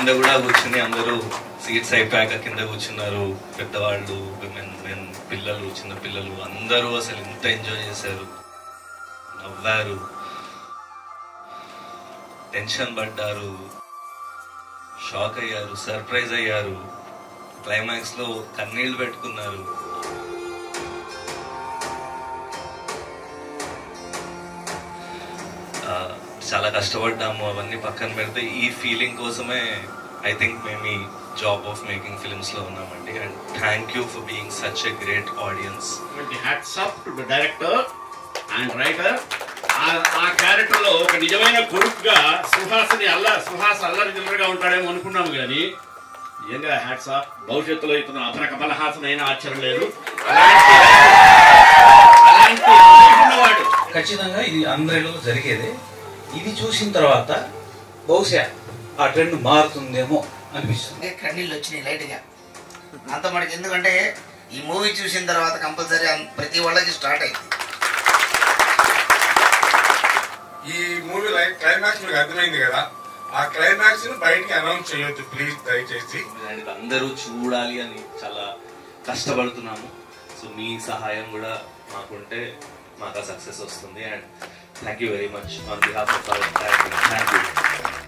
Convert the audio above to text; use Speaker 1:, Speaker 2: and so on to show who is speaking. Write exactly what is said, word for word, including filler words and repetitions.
Speaker 1: కింద కూడా కూర్చుని అందరూ సీట్స్ అయిపోయాక కింద కూర్చున్నారు. పెద్దవాళ్ళు, విమెన్, మెన్, పిల్లలు, చిన్న పిల్లలు అందరూ అసలు ఇంత ఎంజాయ్ చేశారు, నవ్వారు, టెన్షన్ పడ్డారు, షాక్ అయ్యారు, సర్ప్రైజ్ అయ్యారు, క్లైమాక్స్ లో కన్నీళ్లు పెట్టుకున్నారు. చాలా కష్టపడ్డాము. అవన్నీ పక్కన పెడితే ఈ ఫీలింగ్ కోసమే ఐ థింక్ మేము ఈ జాబ్ ఆఫ్ మేకింగ్ ఫిల్మ్స్ లో ఉన్నామండి. And thank you for being such a great audience.
Speaker 2: Hats off to the director and writer. ఆ క్యారెక్టర్ లో ఒక నిజమైన కొడుకుగా సుహాస్ని అల్ల సుహాస్ అల్లరి చిల్లరగా ఉంటాడేమో అనుకున్నాము, కానీ నిజంగా హ్యాట్స్ ఆఫ్. భవిష్యత్తులో ఇతను అతను కమలహాసన్ అయినా ఆశ్చర్యం లేదు.
Speaker 3: ఖచ్చితంగా ఇది ఆంధ్రలో జరిగేదే. ఇది చూసిన తర్వాత బహుశా ఆ ట్రెండ్ మారుతుందేమో అనిపిస్తుంది.
Speaker 4: కన్నీళ్ళు వచ్చినాయి లైట్గా అంత మనకి. ఎందుకంటే ఈ మూవీ చూసిన తర్వాత కంపల్సరీ ప్రతి వాళ్ళకి స్టార్ట్ అయింది.
Speaker 5: ఈ మూవీ క్లైమాక్స్ మీకు అర్థమైంది కదా, ఆ క్లైమాక్స్ ని బయటికి అనౌన్స్ చేయొద్దు ప్లీజ్ దయచేసి.
Speaker 1: అందరూ చూడాలి అని చాలా కష్టపడుతున్నాము. సో మీ సహాయం కూడా మాకుంటే మాకు సక్సెస్ వస్తుంది. And thank you very much on behalf of our thank you.